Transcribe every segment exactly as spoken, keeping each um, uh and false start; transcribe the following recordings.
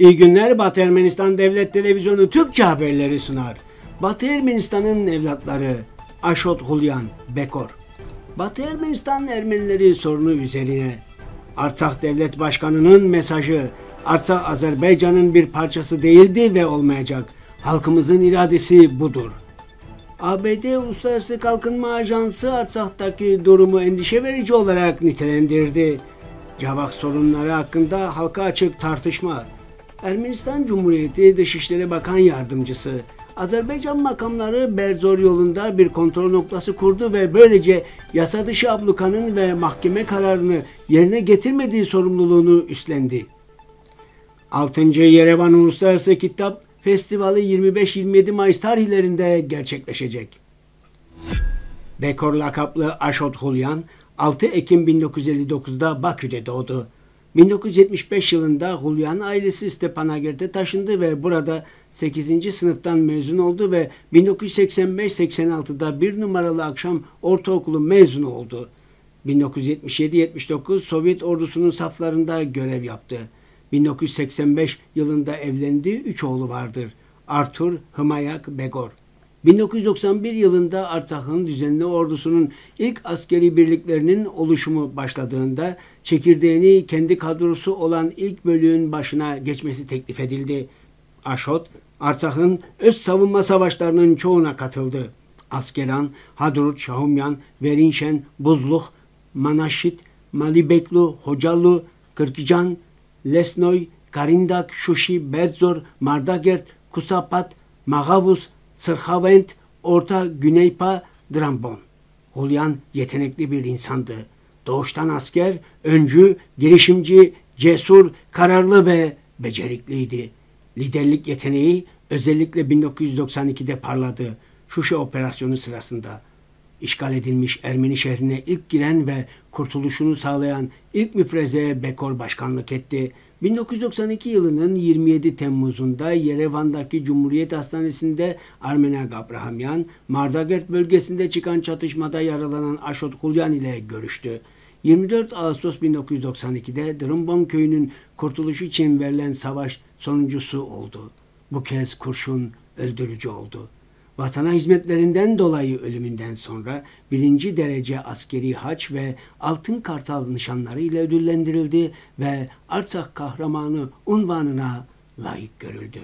İyi günler, Batı Ermenistan Devlet Televizyonu Türkçe haberleri sunar. Batı Ermenistan'ın evlatları Ashot Hulyan, Bekor. Batı Ermenistan Ermenileri sorunu üzerine Artsakh Devlet Başkanı'nın mesajı: Artsakh Azerbaycan'ın bir parçası değildi ve olmayacak. Halkımızın iradesi budur. A B D Uluslararası Kalkınma Ajansı Artsakh'taki durumu endişe verici olarak nitelendirdi. Cavak sorunları hakkında halka açık tartışma. Ermenistan Cumhuriyeti Dışişleri Bakan Yardımcısı Azerbaycan makamları Berzor yolunda bir kontrol noktası kurdu ve böylece yasa dışı ablukanın ve mahkeme kararını yerine getirmediği sorumluluğunu üstlendi. altıncı Yerevan Uluslararası Kitap Festivali yirmi beş yirmi yedi Mayıs tarihlerinde gerçekleşecek. Bekor lakaplı Ashot Hulyan altı Ekim bin dokuz yüz elli dokuz'da Bakü'de doğdu. bin dokuz yüz yetmiş beş yılında Hulyan ailesi Stepanakerte taşındı ve burada sekizinci sınıftan mezun oldu ve bin dokuz yüz seksen beş seksen altı'da bir numaralı akşam ortaokulu mezunu oldu. bin dokuz yüz yetmiş yedi yetmiş dokuz Sovyet ordusunun saflarında görev yaptı. bin dokuz yüz seksen beş yılında evlendiği üç oğlu vardır. Artur, Hımayak, Begor. bin dokuz yüz doksan bir yılında Artsakh'ın düzenli ordusunun ilk askeri birliklerinin oluşumu başladığında çekirdeğini kendi kadrosu olan ilk bölüğün başına geçmesi teklif edildi. Ashot, Artsakh'ın öz savunma savaşlarının çoğuna katıldı. Askeran, Hadrut, Şahumyan, Verinşen, Buzluh, Manaşit, Malibeklu, Hocalu, Kırkıcan, Lesnoy, Karindak, Şuşi, Berzor, Mardagert, Kusapat, Magavus, Sırhavent, Orta Güneypa, Drambon. Hulyan yetenekli bir insandı. Doğuştan asker, öncü, girişimci, cesur, kararlı ve becerikliydi. Liderlik yeteneği özellikle bin dokuz yüz doksan iki'de parladı. Şuşa operasyonu sırasında. İşgal edilmiş Ermeni şehrine ilk giren ve kurtuluşunu sağlayan ilk müfrezeye Bekor başkanlık etti. bin dokuz yüz doksan iki yılının yirmi yedi Temmuz'unda Yerevan'daki Cumhuriyet Hastanesi'nde Armenak Abrahamyan, Mardagert bölgesinde çıkan çatışmada yaralanan Ashot Hulyan ile görüştü. yirmi dört Ağustos bin dokuz yüz doksan iki'de Drambon köyünün kurtuluşu için verilen savaş sonuncusu oldu. Bu kez kurşun öldürücü oldu. Vatana hizmetlerinden dolayı ölümünden sonra birinci derece askeri haç ve altın kartal nişanları ile ödüllendirildi ve Artsakh kahramanı unvanına layık görüldü.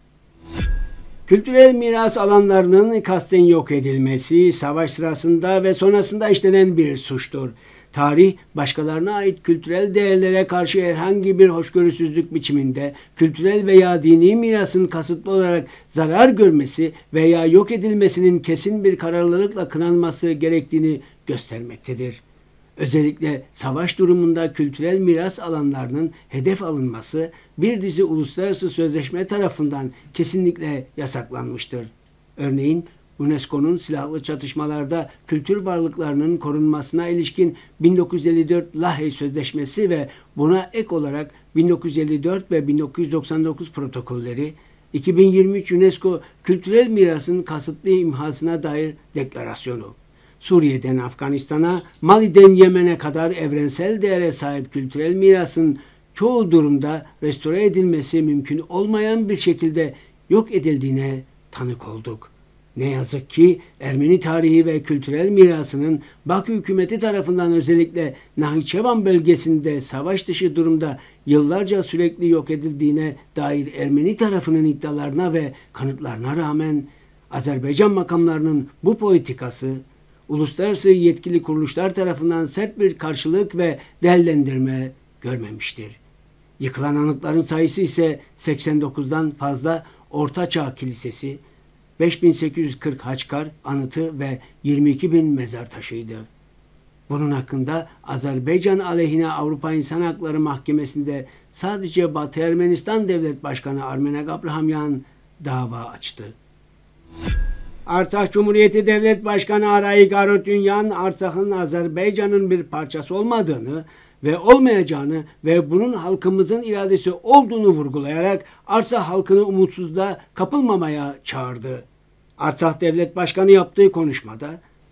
Kültürel miras alanlarının kasten yok edilmesi savaş sırasında ve sonrasında işlenen bir suçtur. Tarih, başkalarına ait kültürel değerlere karşı herhangi bir hoşgörüsüzlük biçiminde kültürel veya dini mirasın kasıtlı olarak zarar görmesi veya yok edilmesinin kesin bir kararlılıkla kınanması gerektiğini göstermektedir. Özellikle savaş durumunda kültürel miras alanlarının hedef alınması bir dizi uluslararası sözleşme tarafından kesinlikle yasaklanmıştır. Örneğin, UNESCO'nun silahlı çatışmalarda kültür varlıklarının korunmasına ilişkin bin dokuz yüz elli dört Lahey Sözleşmesi ve buna ek olarak bin dokuz yüz elli dört ve bin dokuz yüz doksan dokuz protokolleri, iki bin yirmi üç UNESCO Kültürel Mirasın Kasıtlı İmhasına dair deklarasyonu. Suriye'den Afganistan'a, Mali'den Yemen'e kadar evrensel değere sahip kültürel mirasın çoğu durumda restore edilmesi mümkün olmayan bir şekilde yok edildiğine tanık olduk. Ne yazık ki Ermeni tarihi ve kültürel mirasının Bakü hükümeti tarafından özellikle Nahçıvan bölgesinde savaş dışı durumda yıllarca sürekli yok edildiğine dair Ermeni tarafının iddialarına ve kanıtlarına rağmen Azerbaycan makamlarının bu politikası uluslararası yetkili kuruluşlar tarafından sert bir karşılık ve değerlendirme görmemiştir. Yıkılan anıtların sayısı ise seksen dokuz'dan fazla Ortaçağ Kilisesi, beş bin sekiz yüz kırk Haçkar anıtı ve yirmi iki bin mezar taşıydı. Bunun hakkında Azerbaycan aleyhine Avrupa İnsan Hakları Mahkemesi'nde sadece Batı Ermenistan Devlet Başkanı Armenak Abrahamyan dava açtı. Artsakh Cumhuriyeti Devlet Başkanı Arayik Harutyunyan, Artsakh'ın Azerbaycan'ın bir parçası olmadığını ve olmayacağını ve bunun halkımızın iradesi olduğunu vurgulayarak Artsakh halkını umutsuzluğa kapılmamaya çağırdı. Artsakh Devlet Başkanı yaptığı konuşmada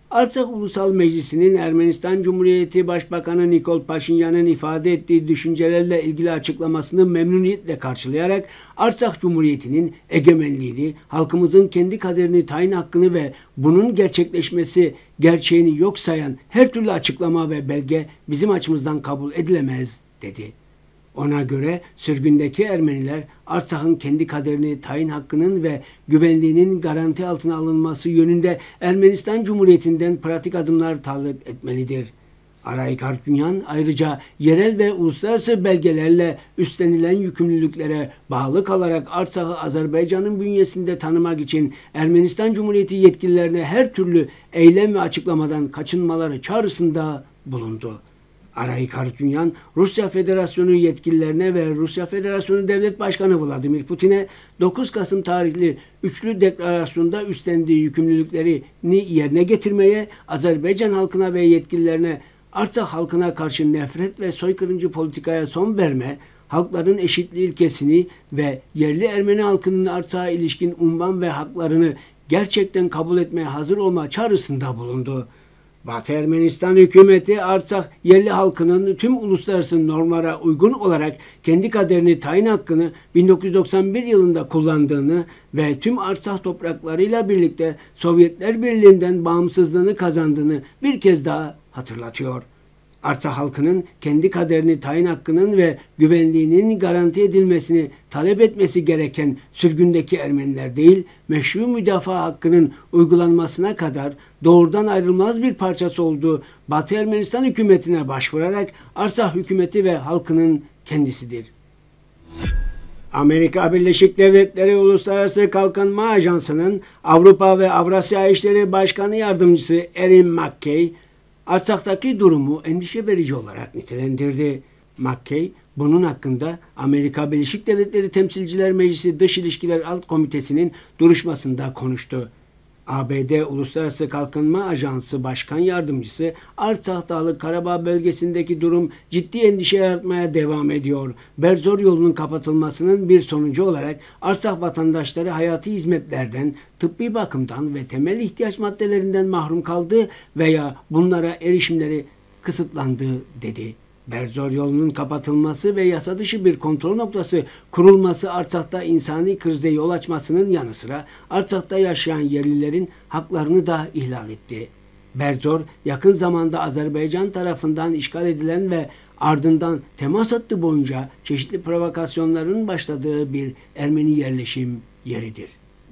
Artsakh Ulusal Meclisi'nin Ermenistan Cumhuriyeti Başbakanı Nikol Paşinyan'ın ifade ettiği düşüncelerle ilgili açıklamasını memnuniyetle karşılayarak Artsakh Cumhuriyeti'nin egemenliğini, halkımızın kendi kaderini tayin hakkını ve bunun gerçekleşmesi gerçeğini yok sayan her türlü açıklama ve belge bizim açımızdan kabul edilemez dedi. Ona göre sürgündeki Ermeniler Artsakh'ın kendi kaderini tayin hakkının ve güvenliğinin garanti altına alınması yönünde Ermenistan Cumhuriyeti'nden pratik adımlar talep etmelidir. Arayik Harutyunyan ayrıca yerel ve uluslararası belgelerle üstlenilen yükümlülüklere bağlı kalarak Artsakh'ı Azerbaycan'ın bünyesinde tanımak için Ermenistan Cumhuriyeti yetkililerine her türlü eylem ve açıklamadan kaçınmaları çağrısında bulundu. Arayik Harutyunyan, Rusya Federasyonu yetkililerine ve Rusya Federasyonu Devlet Başkanı Vladimir Putin'e dokuz Kasım tarihli üçlü deklarasyonda üstlendiği yükümlülüklerini yerine getirmeye, Azerbaycan halkına ve yetkililerine Artsakh halkına karşı nefret ve soykırımcı politikaya son verme, halkların eşitliği ilkesini ve yerli Ermeni halkının Artsakh'a ilişkin unvan ve haklarını gerçekten kabul etmeye hazır olma çağrısında bulundu. Batı Ermenistan hükümeti Artsakh yerli halkının tüm uluslararası normlara uygun olarak kendi kaderini tayin hakkını bin dokuz yüz doksan bir yılında kullandığını ve tüm Artsakh topraklarıyla birlikte Sovyetler Birliği'nden bağımsızlığını kazandığını bir kez daha hatırlatıyor. Artsakh halkının kendi kaderini tayin hakkının ve güvenliğinin garanti edilmesini talep etmesi gereken sürgündeki Ermeniler değil, meşru müdafaa hakkının uygulanmasına kadar doğrudan ayrılmaz bir parçası olduğu Batı Ermenistan hükümetine başvurarak Artsakh hükümeti ve halkının kendisidir. Amerika Birleşik Devletleri Uluslararası Kalkınma Ajansı'nın Avrupa ve Avrasya İşleri Başkanı Yardımcısı Erin McKay, Artsakh'taki durumu endişe verici olarak nitelendirdi. McKay, bunun hakkında Amerika Birleşik Devletleri Temsilciler Meclisi Dış İlişkiler Alt Komitesi'nin duruşmasında konuştu. A B D Uluslararası Kalkınma Ajansı Başkan Yardımcısı, Artsakh Dağlık Karabağ bölgesindeki durum ciddi endişe yaratmaya devam ediyor. Berzor yolunun kapatılmasının bir sonucu olarak Artsakh vatandaşları hayati hizmetlerden, tıbbi bakımdan ve temel ihtiyaç maddelerinden mahrum kaldı veya bunlara erişimleri kısıtlandı dedi. Berzor yolunun kapatılması ve yasa dışı bir kontrol noktası kurulması Artsak'ta insani krize yol açmasının yanı sıra Artsak'ta yaşayan yerlilerin haklarını da ihlal etti. Berzor, yakın zamanda Azerbaycan tarafından işgal edilen ve ardından temas hattı boyunca çeşitli provokasyonların başladığı bir Ermeni yerleşim yeridir.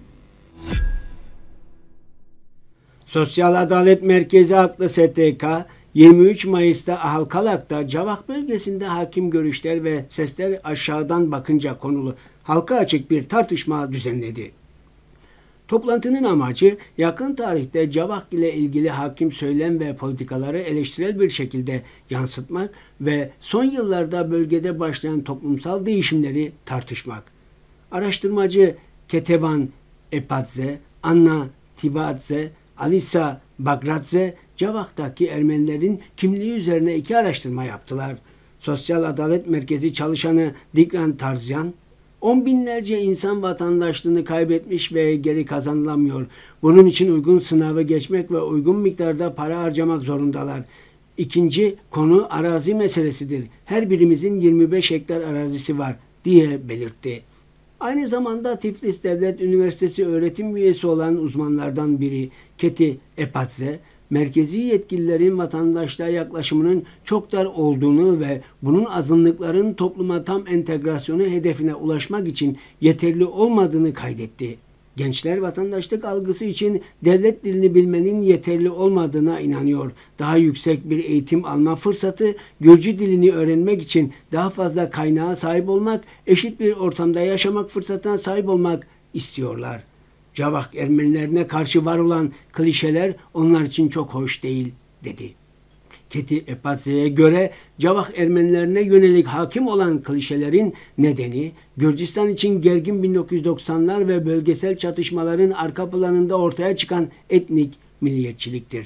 Sosyal Adalet Merkezi adlı S T K, yirmi üç Mayıs'ta Halkalak'ta Cavak bölgesinde hakim görüşler ve sesler aşağıdan bakınca konulu halka açık bir tartışma düzenledi. Toplantının amacı yakın tarihte Cavak ile ilgili hakim söylem ve politikaları eleştirel bir şekilde yansıtmak ve son yıllarda bölgede başlayan toplumsal değişimleri tartışmak. Araştırmacı Ketevan Epadze, Anna Tivadze, Alisa Bagradze, Cavak'taki Ermenilerin kimliği üzerine iki araştırma yaptılar. Sosyal Adalet Merkezi çalışanı Dikran Tarzyan, on binlerce insan vatandaşlığını kaybetmiş ve geri kazanılamıyor. Bunun için uygun sınavı geçmek ve uygun miktarda para harcamak zorundalar. İkinci konu arazi meselesidir. Her birimizin yirmi beş hektar arazisi var diye belirtti. Aynı zamanda Tiflis Devlet Üniversitesi öğretim üyesi olan uzmanlardan biri Keti Epadze, merkezi yetkililerin vatandaşlığa yaklaşımının çok dar olduğunu ve bunun azınlıkların topluma tam entegrasyonu hedefine ulaşmak için yeterli olmadığını kaydetti. Gençler vatandaşlık algısı için devlet dilini bilmenin yeterli olmadığına inanıyor. Daha yüksek bir eğitim alma fırsatı, Gürcü dilini öğrenmek için daha fazla kaynağa sahip olmak, eşit bir ortamda yaşamak fırsatına sahip olmak istiyorlar. Cavak Ermenilerine karşı var olan klişeler onlar için çok hoş değil, dedi. Keti Epadze'ye göre Cavak Ermenilerine yönelik hakim olan klişelerin nedeni Gürcistan için gergin bin dokuz yüz doksanlar ve bölgesel çatışmaların arka planında ortaya çıkan etnik milliyetçiliktir.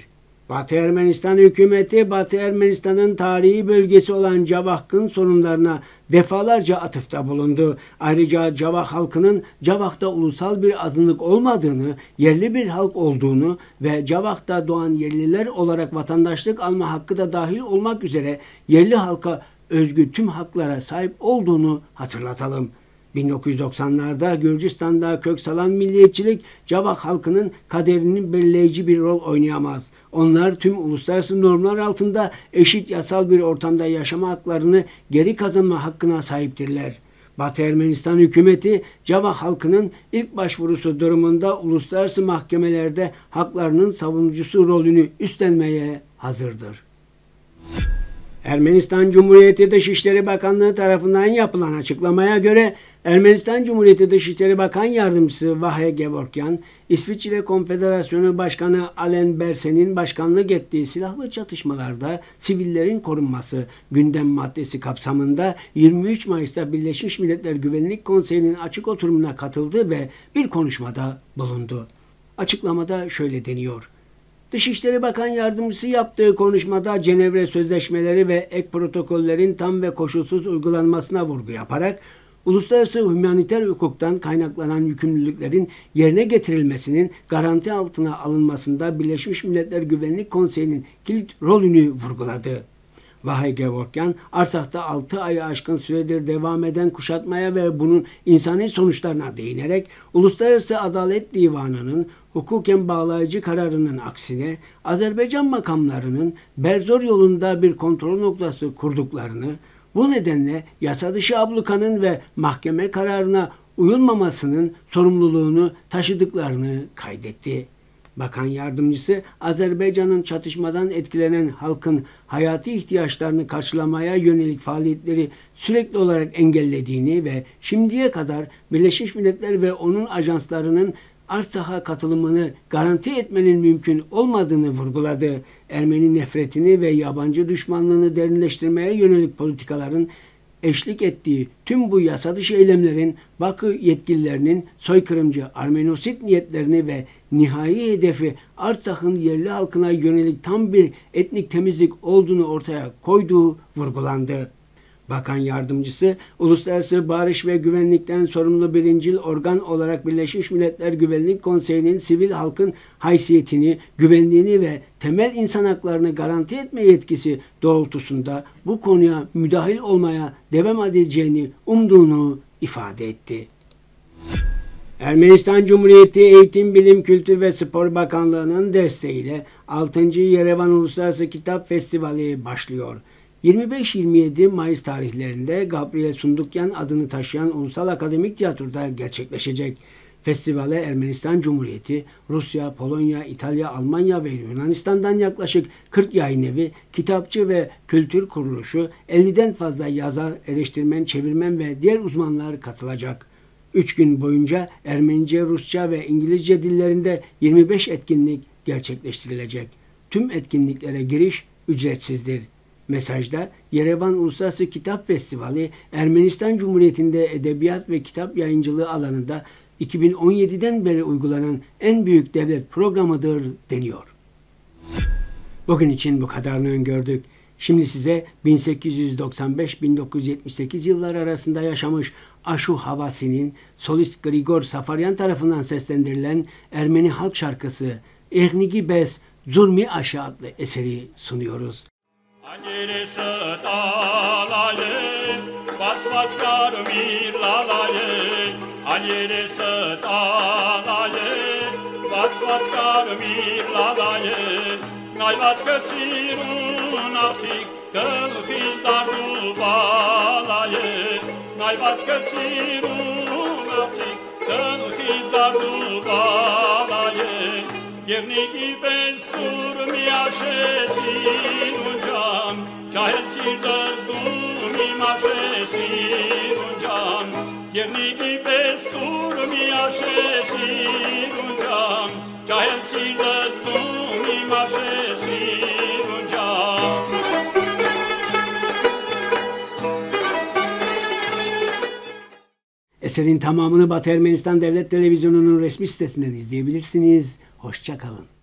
Batı Ermenistan hükümeti, Batı Ermenistan'ın tarihi bölgesi olan Cavahk'ın sorunlarına defalarca atıfta bulundu. Ayrıca Cavah halkının Cavah'ta ulusal bir azınlık olmadığını, yerli bir halk olduğunu ve Cavah'ta doğan yerliler olarak vatandaşlık alma hakkı da dahil olmak üzere yerli halka özgü tüm haklara sahip olduğunu hatırlatalım. bin dokuz yüz doksanlarda Gürcistan'da kök salan milliyetçilik Cavah halkının kaderinin belirleyici bir rol oynayamaz. Onlar tüm uluslararası normlar altında eşit yasal bir ortamda yaşama haklarını geri kazanma hakkına sahiptirler. Batı Ermenistan hükümeti Cavah halkının ilk başvurusu durumunda uluslararası mahkemelerde haklarının savunucusu rolünü üstlenmeye hazırdır. Ermenistan Cumhuriyeti Dışişleri Bakanlığı tarafından yapılan açıklamaya göre Ermenistan Cumhuriyeti Dışişleri Bakan Yardımcısı Vahe Gevorkyan, İsviçre Konfederasyonu Başkanı Alain Berset'in başkanlık ettiği silahlı çatışmalarda sivillerin korunması gündem maddesi kapsamında yirmi üç Mayıs'ta Birleşmiş Milletler Güvenlik Konseyi'nin açık oturumuna katıldı ve bir konuşmada bulundu. Açıklamada şöyle deniyor. Dışişleri Bakan Yardımcısı yaptığı konuşmada Cenevre Sözleşmeleri ve ek protokollerin tam ve koşulsuz uygulanmasına vurgu yaparak uluslararası humaniter hukuktan kaynaklanan yükümlülüklerin yerine getirilmesinin garanti altına alınmasında Birleşmiş Milletler Güvenlik Konseyi'nin kilit rolünü vurguladı. Vahe Gevorkyan, Arsak'ta altı ayı aşkın süredir devam eden kuşatmaya ve bunun insani sonuçlarına değinerek Uluslararası Adalet Divanı'nın hukuken bağlayıcı kararının aksine Azerbaycan makamlarının Berzor yolunda bir kontrol noktası kurduklarını, bu nedenle yasa dışı ablukanın ve mahkeme kararına uyulmamasının sorumluluğunu taşıdıklarını kaydetti. Bakan Yardımcısı, Azerbaycan'ın çatışmadan etkilenen halkın hayati ihtiyaçlarını karşılamaya yönelik faaliyetleri sürekli olarak engellediğini ve şimdiye kadar Birleşmiş Milletler ve onun ajanslarının Artsak'a katılımını garanti etmenin mümkün olmadığını vurguladı. Ermeni nefretini ve yabancı düşmanlığını derinleştirmeye yönelik politikaların eşlik ettiği tüm bu yasa dışı eylemlerin Bakü yetkililerinin soykırımcı Armenosit niyetlerini ve nihai hedefi Artsak'ın yerli halkına yönelik tam bir etnik temizlik olduğunu ortaya koyduğu vurgulandı. Bakan Yardımcısı, Uluslararası Barış ve Güvenlikten sorumlu birincil organ olarak Birleşmiş Milletler Güvenlik Konseyi'nin sivil halkın haysiyetini, güvenliğini ve temel insan haklarını garanti etme yetkisi doğrultusunda bu konuya müdahil olmaya devam edeceğini umduğunu ifade etti. Ermenistan Cumhuriyeti Eğitim, Bilim, Kültür ve Spor Bakanlığı'nın desteğiyle altıncı Yerevan Uluslararası Kitap Festivali başlıyor. yirmi beş yirmi yedi Mayıs tarihlerinde Gabriel Sundukyan adını taşıyan Ulusal Akademik Tiyatro'da gerçekleşecek. Festivale Ermenistan Cumhuriyeti, Rusya, Polonya, İtalya, Almanya ve Yunanistan'dan yaklaşık kırk yayın evi, kitapçı ve kültür kuruluşu, elliden fazla yazar, eleştirmen, çevirmen ve diğer uzmanlar katılacak. üç gün boyunca Ermenice, Rusça ve İngilizce dillerinde yirmi beş etkinlik gerçekleştirilecek. Tüm etkinliklere giriş ücretsizdir. Mesajda Yerevan Uluslararası Kitap Festivali, Ermenistan Cumhuriyeti'nde edebiyat ve kitap yayıncılığı alanında iki bin on yediden beri uygulanan en büyük devlet programıdır deniyor. Bugün için bu kadarını öngördük. Şimdi size bin sekiz yüz doksan beş bin dokuz yüz yetmiş sekiz yılları arasında yaşamış Aşu Havasi'nin solist Grigor Safaryan tarafından seslendirilen Ermeni halk şarkısı Ehnigi Bes Zurmi Aşı adlı eseri sunuyoruz. Նայված կծիրուն աղջիկ գլխից դարդու բալայ Նայված կծիրուն աղջիկ գլխից դարդու բալայ Եվնիկի պես սուր միաշեսին ունջամ Ճահել սիրտս դու մի մաշեսին ունջամ Եվնիկի պես սուր միաշեսին ունջամ Ճահել սիրտս դու մի մաշեսին ունջամ Eserin tamamını Batı Ermenistan Devlet Televizyonu'nun resmi sitesinden izleyebilirsiniz. Hoşça kalın.